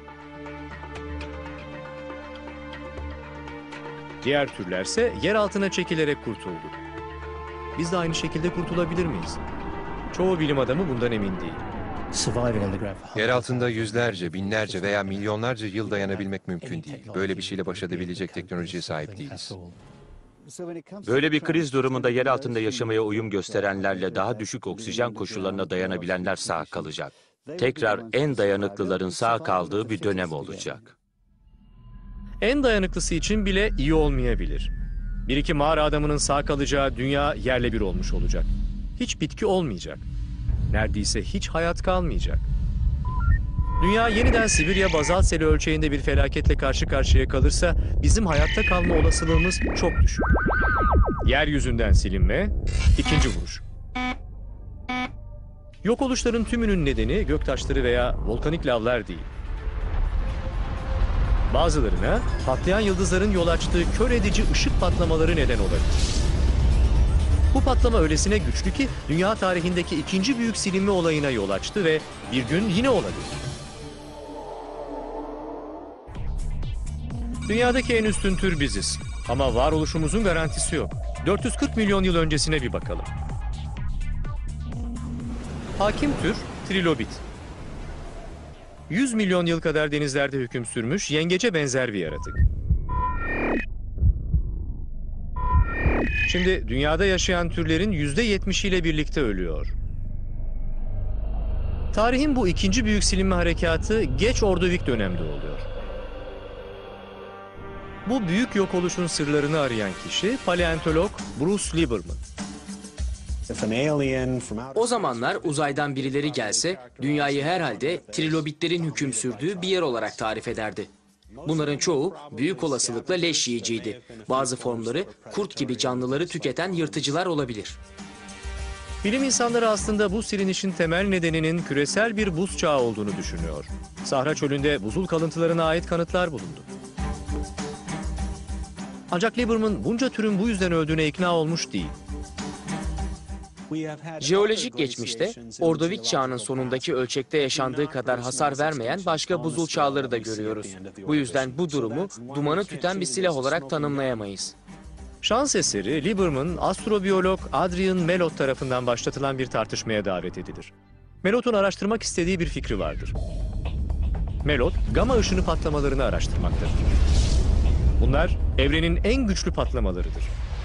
Diğer türlerse yer altına çekilerek kurtuldu. Biz de aynı şekilde kurtulabilir miyiz? Çoğu bilim adamı bundan emin değil. Yer altında yüzlerce, binlerce veya milyonlarca yıl dayanabilmek mümkün değil. Böyle bir şeyle baş edebilecek teknolojiye sahip değiliz. Böyle bir kriz durumunda yer altında yaşamaya uyum gösterenlerle daha düşük oksijen koşullarına dayanabilenler sağ kalacak. Tekrar en dayanıklıların sağ kaldığı bir dönem olacak. En dayanıklısı için bile iyi olmayabilir. Bir iki mağara adamının sağ kalacağı dünya yerle bir olmuş olacak. Hiç bitki olmayacak. Neredeyse hiç hayat kalmayacak. Dünya yeniden Sibirya bazalt seli ölçeğinde bir felaketle karşı karşıya kalırsa bizim hayatta kalma olasılığımız çok düşük. Yeryüzünden silinme, ikinci vuruş. Yok oluşların tümünün nedeni göktaşları veya volkanik lavlar değil. Bazılarına patlayan yıldızların yol açtığı kör edici ışık patlamaları neden olabilir. Bu patlama öylesine güçlü ki dünya tarihindeki ikinci büyük silinme olayına yol açtı ve bir gün yine olabilir. Dünyadaki en üstün tür biziz. Ama varoluşumuzun garantisi yok. 440 milyon yıl öncesine bir bakalım. Hakim tür trilobit. 100 milyon yıl kadar denizlerde hüküm sürmüş, yengece benzer bir yaratık. Şimdi dünyada yaşayan türlerin %70'iyle birlikte ölüyor. Tarihin bu ikinci büyük silinme harekatı geç Ordovik dönemde oluyor. Bu büyük yok oluşun sırlarını arayan kişi paleontolog Bruce Lieberman. O zamanlar uzaydan birileri gelse dünyayı herhalde trilobitlerin hüküm sürdüğü bir yer olarak tarif ederdi. Bunların çoğu büyük olasılıkla leş yiyiciydi. Bazı formları kurt gibi canlıları tüketen yırtıcılar olabilir. Bilim insanları aslında bu silinişin temel nedeninin küresel bir buz çağı olduğunu düşünüyor. Sahra çölünde buzul kalıntılarına ait kanıtlar bulundu. Ancak Lieberman bunca türün bu yüzden öldüğüne ikna olmuş değil. Jeolojik geçmişte Ordovik çağının sonundaki ölçekte yaşandığı kadar hasar vermeyen başka buzul çağları da görüyoruz. Bu yüzden bu durumu dumanı tüten bir silah olarak tanımlayamayız. Şans eseri Lieberman, astrobiyolog Adrian Melot tarafından başlatılan bir tartışmaya davet edilir. Melot'un araştırmak istediği bir fikri vardır. Melot, gama ışını patlamalarını araştırmaktadır. Bunlar evrenin en güçlü patlamalarıdır.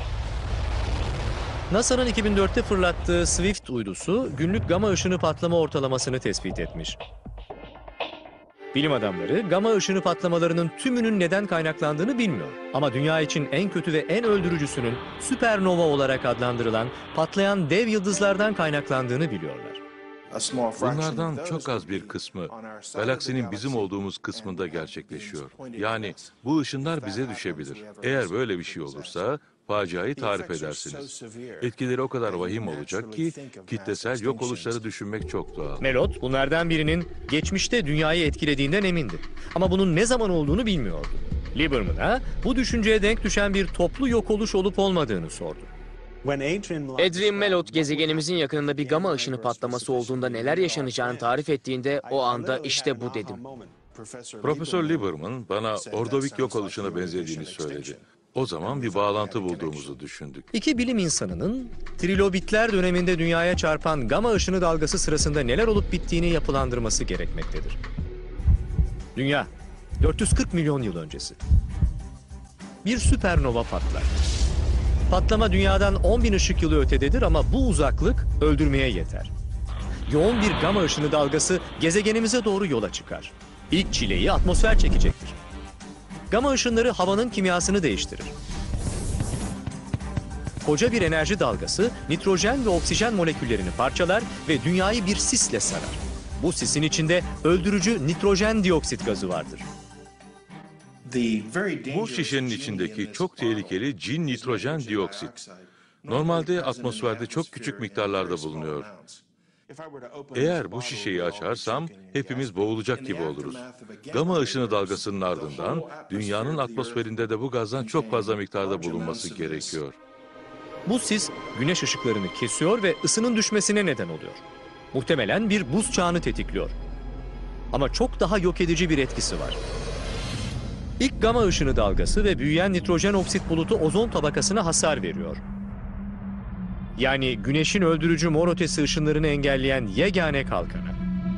NASA'nın 2004'te fırlattığı Swift uydusu günlük gama ışını patlama ortalamasını tespit etmiş. Bilim adamları gama ışını patlamalarının tümünün neden kaynaklandığını bilmiyor. Ama dünya için en kötü ve en öldürücüsünün süpernova olarak adlandırılan patlayan dev yıldızlardan kaynaklandığını biliyorlar. Bunlardan çok az bir kısmı galaksinin bizim olduğumuz kısmında gerçekleşiyor. Yani bu ışınlar bize düşebilir. Eğer böyle bir şey olursa faciayı tarif edersiniz. Etkileri o kadar vahim olacak ki kitlesel yok oluşları düşünmek çok doğal. Melot bunlardan birinin geçmişte dünyayı etkilediğinden emindi. Ama bunun ne zaman olduğunu bilmiyordu. Lieberman'a bu düşünceye denk düşen bir toplu yok oluş olup olmadığını sordu. Adrian Melot gezegenimizin yakınında bir gama ışını patlaması olduğunda neler yaşanacağını tarif ettiğinde o anda işte bu dedim. Profesör Lieberman bana Ordovik yok oluşuna benzediğini söyledi. O zaman bir bağlantı bulduğumuzu düşündük. İki bilim insanının trilobitler döneminde dünyaya çarpan gama ışını dalgası sırasında neler olup bittiğini yapılandırması gerekmektedir. Dünya, 440 milyon yıl öncesi. Bir süpernova patlar. Patlama dünyadan 10.000 ışık yılı ötededir ama bu uzaklık öldürmeye yeter. Yoğun bir gama ışını dalgası gezegenimize doğru yola çıkar. İlk çileyi atmosfer çekecektir. Gama ışınları havanın kimyasını değiştirir. Koca bir enerji dalgası nitrojen ve oksijen moleküllerini parçalar ve dünyayı bir sisle sarar. Bu sisin içinde öldürücü nitrojen dioksit gazı vardır. Bu şişenin içindeki çok tehlikeli cin nitrojen dioksit. Normalde atmosferde çok küçük miktarlarda bulunuyor. Eğer bu şişeyi açarsam hepimiz boğulacak gibi oluruz. Gama ışını dalgasının ardından dünyanın atmosferinde de bu gazdan çok fazla miktarda bulunması gerekiyor. Bu sis güneş ışıklarını kesiyor ve ısının düşmesine neden oluyor. Muhtemelen bir buz çağını tetikliyor. Ama çok daha yok edici bir etkisi var. İlk gama ışını dalgası ve büyüyen nitrojen oksit bulutu ozon tabakasına hasar veriyor. Yani güneşin öldürücü mor ötesi ışınlarını engelleyen yegane kalkanı.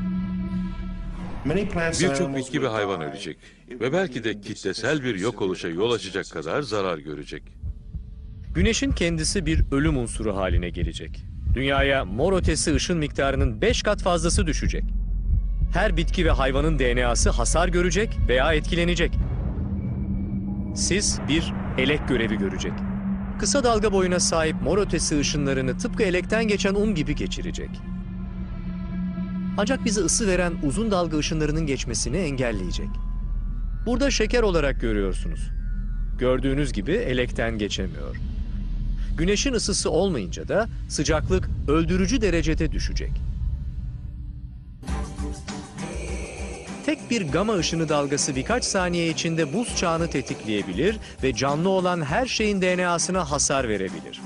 Birçok bitki ve hayvan ölecek ve belki de kitlesel bir yok oluşa yol açacak kadar zarar görecek. Güneşin kendisi bir ölüm unsuru haline gelecek. Dünyaya mor ötesi ışın miktarının 5 kat fazlası düşecek. Her bitki ve hayvanın DNA'sı hasar görecek veya etkilenecek. Sis bir elek görevi görecek. Kısa dalga boyuna sahip mor ötesi ışınlarını tıpkı elekten geçen gibi geçirecek. Ancak bize ısı veren uzun dalga ışınlarının geçmesini engelleyecek. Burada şeker olarak görüyorsunuz. Gördüğünüz gibi elekten geçemiyor. Güneşin ısısı olmayınca da sıcaklık öldürücü derecede düşecek. Tek bir gama ışını dalgası birkaç saniye içinde buz çağını tetikleyebilir ve canlı olan her şeyin DNA'sına hasar verebilir.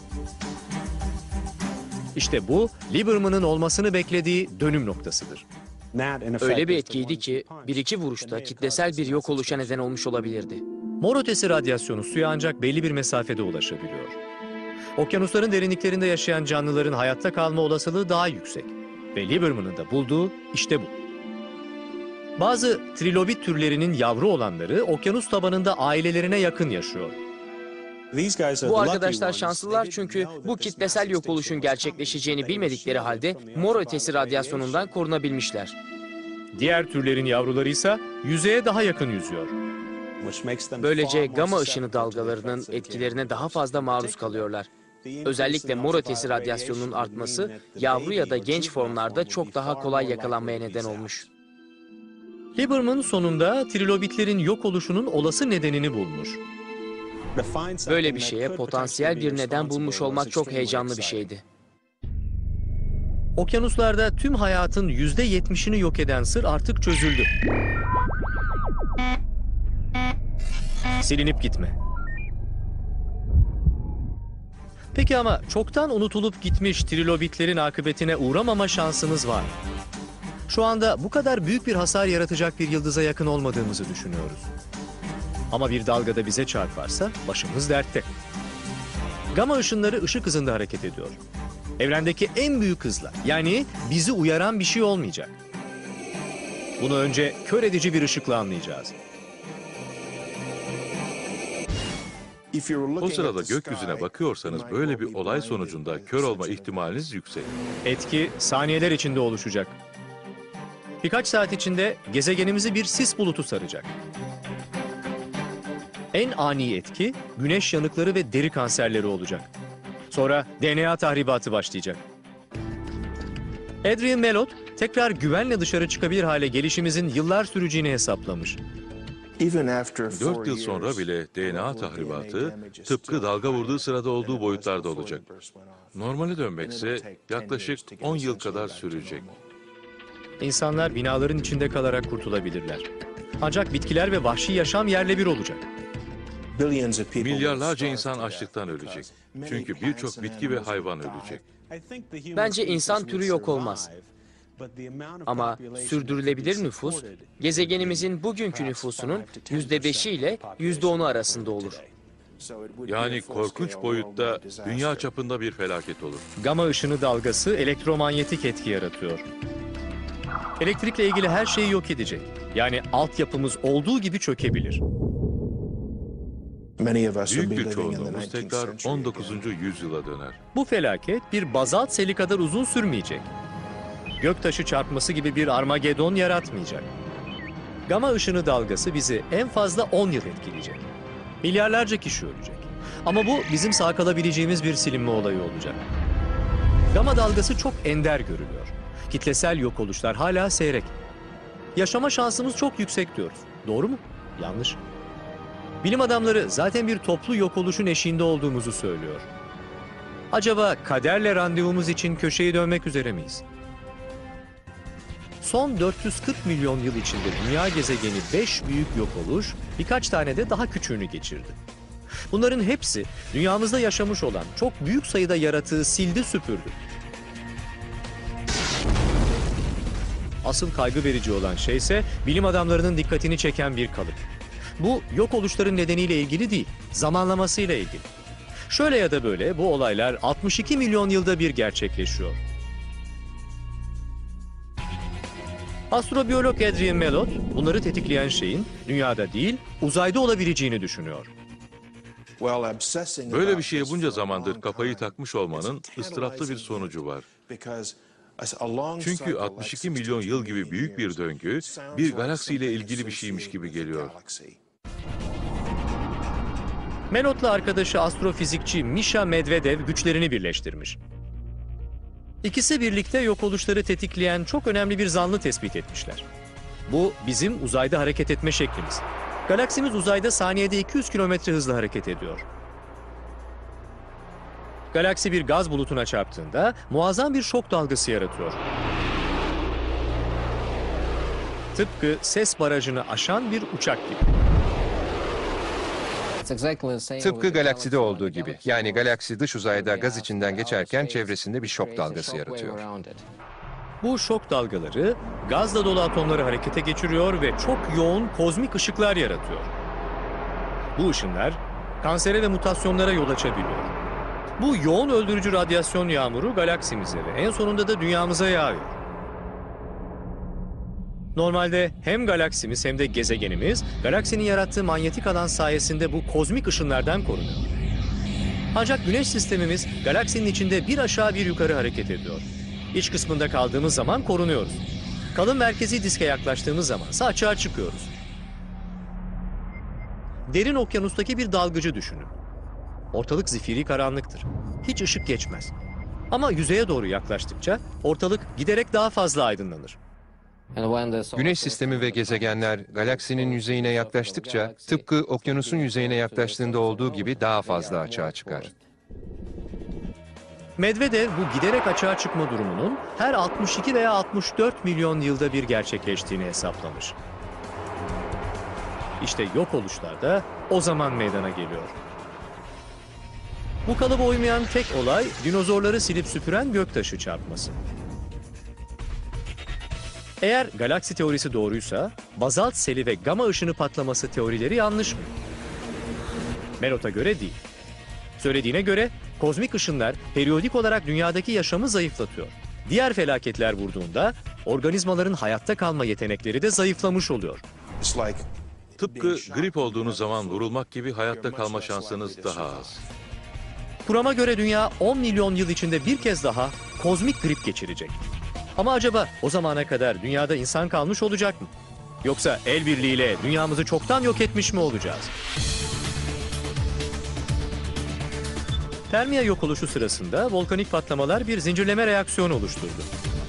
İşte bu, Lieberman'ın olmasını beklediği dönüm noktasıdır. Öyle bir etkiydi ki bir iki vuruşta kitlesel bir yok oluşa neden olmuş olabilirdi. Mor ötesi radyasyonu suya ancak belli bir mesafede ulaşabiliyor. Okyanusların derinliklerinde yaşayan canlıların hayatta kalma olasılığı daha yüksek. Ve Lieberman'ın da bulduğu işte bu. Bazı trilobit türlerinin yavru olanları okyanus tabanında ailelerine yakın yaşıyor. Bu arkadaşlar şanslılar çünkü bu kitlesel yok oluşun gerçekleşeceğini bilmedikleri halde mor ötesi radyasyonundan korunabilmişler. Diğer türlerin yavruları ise yüzeye daha yakın yüzüyor. Böylece gama ışını dalgalarının etkilerine daha fazla maruz kalıyorlar. Özellikle mor ötesi radyasyonunun artması yavru ya da genç formlarda çok daha kolay yakalanmaya neden olmuş. Lieberman sonunda trilobitlerin yok oluşunun olası nedenini bulmuş. Böyle bir şeye potansiyel bir neden bulmuş olmak çok heyecanlı bir şeydi. Okyanuslarda tüm hayatın %70'ini yok eden sır artık çözüldü. Silinip gitme. Peki ama çoktan unutulup gitmiş trilobitlerin akıbetine uğramama şansımız var. Şu anda bu kadar büyük bir hasar yaratacak bir yıldıza yakın olmadığımızı düşünüyoruz. Ama bir dalgada bize çarparsa başımız dertte. Gama ışınları ışık hızında hareket ediyor. Evrendeki en büyük hızla, yani bizi uyaran bir şey olmayacak. Bunu önce kör edici bir ışıkla anlayacağız. O sırada gökyüzüne bakıyorsanız böyle bir olay sonucunda kör olma ihtimaliniz yüksek. Etki saniyeler içinde oluşacak. Birkaç saat içinde gezegenimizi bir sis bulutu saracak. En ani etki güneş yanıkları ve deri kanserleri olacak. Sonra DNA tahribatı başlayacak. Adrian Melot tekrar güvenle dışarı çıkabilir hale gelişimizin yıllar süreceğini hesaplamış. 4 yıl sonra bile DNA tahribatı tıpkı dalga vurduğu sırada olduğu boyutlarda olacak. Normale dönmekse yaklaşık 10 yıl kadar sürecek. İnsanlar binaların içinde kalarak kurtulabilirler. Ancak bitkiler ve vahşi yaşam yerle bir olacak. Milyarlarca insan açlıktan ölecek. Çünkü birçok bitki ve hayvan ölecek. Bence insan türü yok olmaz. Ama sürdürülebilir nüfus, gezegenimizin bugünkü nüfusunun %5'i ile %10'u arasında olur. Yani korkunç boyutta dünya çapında bir felaket olur. Gama ışını dalgası elektromanyetik etki yaratıyor. Elektrikle ilgili her şeyi yok edecek. Yani altyapımız olduğu gibi çökebilir. Büyük bir çoğunluğumuz tekrar 19. yüzyıla döner. Bu felaket bir bazalt seli kadar uzun sürmeyecek. Göktaşı çarpması gibi bir Armagedon yaratmayacak. Gama ışını dalgası bizi en fazla 10 yıl etkileyecek. Milyarlarca kişi ölecek. Ama bu bizim sağ kalabileceğimiz bir silinme olayı olacak. Gama dalgası çok ender görülüyor. Kitlesel yok oluşlar hala seyrek. Yaşama şansımız çok yüksek diyoruz. Doğru mu? Yanlış. Bilim adamları zaten bir toplu yok oluşun eşiğinde olduğumuzu söylüyor. Acaba kaderle randevumuz için köşeyi dönmek üzere miyiz? Son 440 milyon yıl içinde dünya gezegeni 5 büyük yok oluş, birkaç tane de daha küçüğünü geçirdi. Bunların hepsi dünyamızda yaşamış olan çok büyük sayıda yaratığı sildi süpürdü. Asıl kaygı verici olan şey ise bilim adamlarının dikkatini çeken bir kalıp. Bu yok oluşların nedeniyle ilgili değil, zamanlamasıyla ilgili. Şöyle ya da böyle bu olaylar 62 milyon yılda bir gerçekleşiyor. Astrobiyolog Adrian Melot, bunları tetikleyen şeyin dünyada değil, uzayda olabileceğini düşünüyor. Böyle bir şeye bunca zamandır kafayı takmış olmanın ıstıraplı bir sonucu var. Çünkü 62 milyon yıl gibi büyük bir döngü, bir galaksiyle ilgili bir şeymiş gibi geliyor. Melot'la arkadaşı astrofizikçi Misha Medvedev güçlerini birleştirmiş. İkisi birlikte yok oluşları tetikleyen çok önemli bir zanlı tespit etmişler. Bu bizim uzayda hareket etme şeklimiz. Galaksimiz uzayda saniyede 200 kilometre hızla hareket ediyor. Galaksi bir gaz bulutuna çarptığında muazzam bir şok dalgası yaratıyor. Tıpkı ses barajını aşan bir uçak gibi. Tıpkı galakside olduğu gibi. Yani galaksi dış uzayda gaz içinden geçerken çevresinde bir şok dalgası yaratıyor. Bu şok dalgaları gazla dolu atomları harekete geçiriyor ve çok yoğun kozmik ışıklar yaratıyor. Bu ışınlar kansere ve mutasyonlara yol açabiliyor. Bu yoğun öldürücü radyasyon yağmuru galaksimize ve en sonunda da dünyamıza yağıyor. Normalde hem galaksimiz hem de gezegenimiz galaksinin yarattığı manyetik alan sayesinde bu kozmik ışınlardan korunuyor. Ancak güneş sistemimiz galaksinin içinde bir aşağı bir yukarı hareket ediyor. İç kısmında kaldığımız zaman korunuyoruz. Kalın merkezi diske yaklaştığımız zamansa açığa çıkıyoruz. Derin okyanustaki bir dalgıcı düşünün. Ortalık zifiri karanlıktır. Hiç ışık geçmez. Ama yüzeye doğru yaklaştıkça ortalık giderek daha fazla aydınlanır. Güneş sistemi ve gezegenler galaksinin yüzeyine yaklaştıkça tıpkı okyanusun yüzeyine yaklaştığında olduğu gibi daha fazla açığa çıkar. Medvedev bu giderek açığa çıkma durumunun her 62 veya 64 milyon yılda bir gerçekleştiğini hesaplamış. İşte yok oluşlar da o zaman meydana geliyor. Bu kalıba uymayan tek olay dinozorları silip süpüren göktaşı çarpması. Eğer galaksi teorisi doğruysa bazalt seli ve gama ışını patlaması teorileri yanlış mı? Melot'a göre değil. Söylediğine göre kozmik ışınlar periyodik olarak dünyadaki yaşamı zayıflatıyor. Diğer felaketler vurduğunda organizmaların hayatta kalma yetenekleri de zayıflamış oluyor. Tıpkı grip olduğunuz zaman vurulmak gibi hayatta kalma şansınız daha az. Kurama göre dünya 10 milyon yıl içinde bir kez daha kozmik grip geçirecek. Ama acaba o zamana kadar dünyada insan kalmış olacak mı? Yoksa el birliğiyle dünyamızı çoktan yok etmiş mi olacağız? Permiya yok oluşu sırasında volkanik patlamalar bir zincirleme reaksiyon oluşturdu.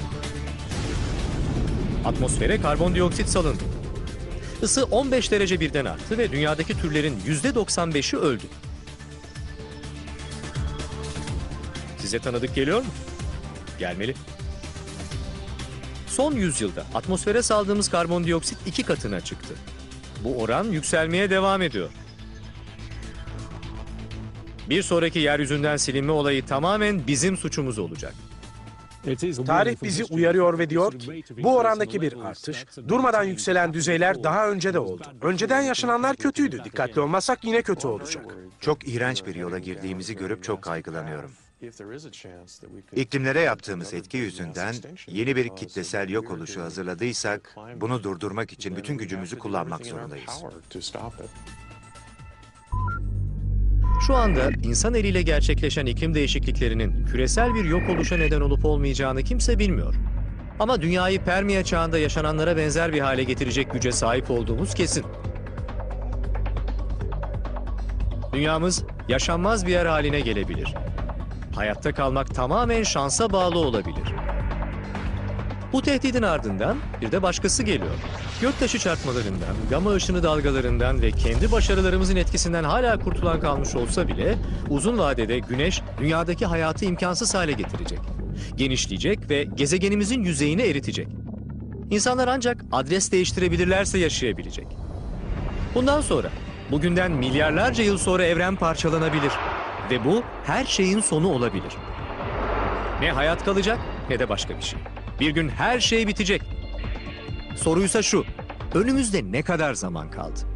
Atmosfere karbondioksit salındı. Isı 15 derece birden arttı ve dünyadaki türlerin %95'i öldü. Size tanıdık geliyor mu? Gelmeli. Son yüzyılda atmosfere saldığımız karbondioksit 2 katına çıktı. Bu oran yükselmeye devam ediyor. Bir sonraki yeryüzünden silinme olayı tamamen bizim suçumuz olacak. Tarih bizi uyarıyor ve diyor ki bu orandaki bir artış, durmadan yükselen düzeyler daha önce de oldu. Önceden yaşananlar kötüydü. Dikkatli olmazsak yine kötü olacak. Çok iğrenç bir yola girdiğimizi görüp çok kaygılanıyorum. İklimlere yaptığımız etki yüzünden yeni bir kitlesel yok oluşu hazırladıysak, bunu durdurmak için bütün gücümüzü kullanmak zorundayız. Şu anda insan eliyle gerçekleşen iklim değişikliklerinin küresel bir yok oluşa neden olup olmayacağını kimse bilmiyor. Ama dünyayı Permiya çağında yaşananlara benzer bir hale getirecek güce sahip olduğumuz kesin. Dünyamız yaşanmaz bir yer haline gelebilir. Hayatta kalmak tamamen şansa bağlı olabilir. Bu tehdidin ardından bir de başkası geliyor. Göktaşı çarpmalarından, gama ışını dalgalarından ve kendi başarılarımızın etkisinden hala kurtulan kalmış olsa bile uzun vadede Güneş dünyadaki hayatı imkansız hale getirecek. Genişleyecek ve gezegenimizin yüzeyini eritecek. İnsanlar ancak adres değiştirebilirlerse yaşayabilecek. Bundan sonra, bugünden milyarlarca yıl sonra evren parçalanabilir ve bu her şeyin sonu olabilir. Ne hayat kalacak ne de başka bir şey. Bir gün her şey bitecek. Soruysa şu, önümüzde ne kadar zaman kaldı?